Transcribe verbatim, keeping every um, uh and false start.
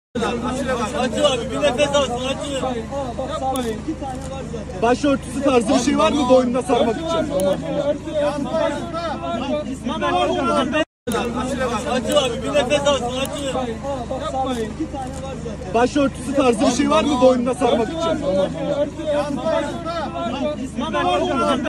Açıl abi, bir nefes alsın, açıl. Başörtüsü tarzı bir şey var mı boynuna sarmak için? Açıl abi, bir nefes alsın, açıl. Başörtüsü tarzı bir şey var mı boynuna sarmak için?